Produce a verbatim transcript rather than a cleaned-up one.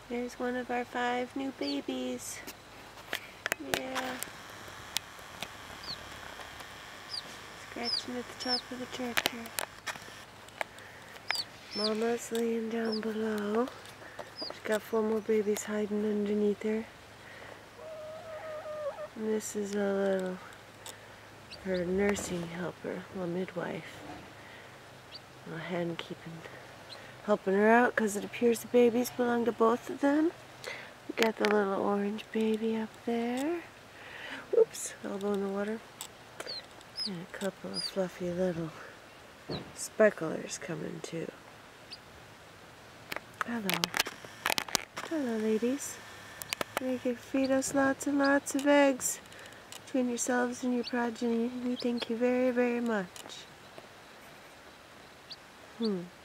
There's one of our five new babies. Yeah. Scratching at the top of the tractor. Mama's laying down below. She's got four more babies hiding underneath her. And this is a little, her nursing helper, a midwife. A hen keeping, helping her out because it appears the babies belong to both of them. We got the little orange baby up there. Oops, elbow in the water. And a couple of fluffy little sparklers coming too. Hello. Hello, ladies. You can feed us lots and lots of eggs between yourselves and your progeny. We thank you very, very much. Hmm.